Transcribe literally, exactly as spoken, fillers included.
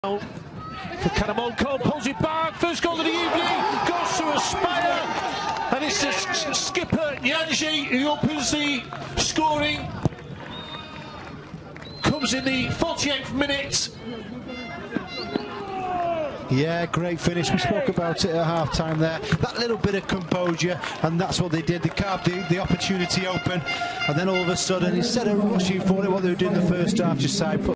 For Karamonko, pulls it back, first goal of the evening, goes to Aspire, and it's the skipper Yanji who opens the scoring. Comes in the forty-eighth minute. Yeah, great finish. We spoke about it at half time there. That little bit of composure, and that's what they did. They carved the, the opportunity open, and then all of a sudden, instead of rushing for it, what they were doing the first half, just side put